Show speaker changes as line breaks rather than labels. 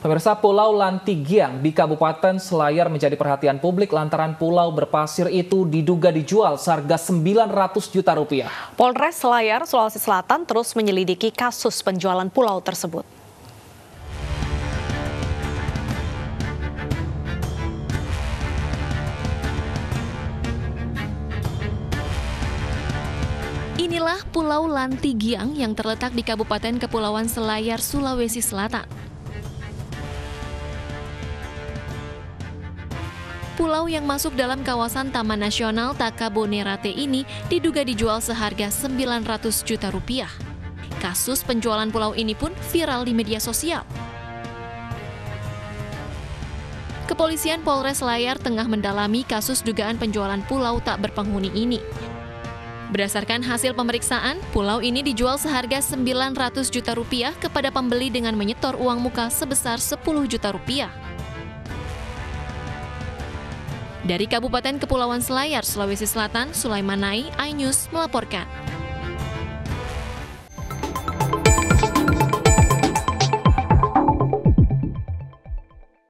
Pemirsa, Pulau Lantigiang di Kabupaten Selayar menjadi perhatian publik lantaran pulau berpasir itu diduga dijual seharga 900 juta rupiah.
Polres Selayar, Sulawesi Selatan terus menyelidiki kasus penjualan pulau tersebut.
Inilah Pulau Lantigiang yang terletak di Kabupaten Kepulauan Selayar, Sulawesi Selatan. Pulau yang masuk dalam kawasan Taman Nasional Takabonerate ini diduga dijual seharga 900 juta rupiah. Kasus penjualan pulau ini pun viral di media sosial. Kepolisian Polres Selayar tengah mendalami kasus dugaan penjualan pulau tak berpenghuni ini. Berdasarkan hasil pemeriksaan, pulau ini dijual seharga 900 juta rupiah kepada pembeli dengan menyetor uang muka sebesar 10 juta rupiah. Dari Kabupaten Kepulauan Selayar, Sulawesi Selatan, Sulaiman Nai, iNews melaporkan.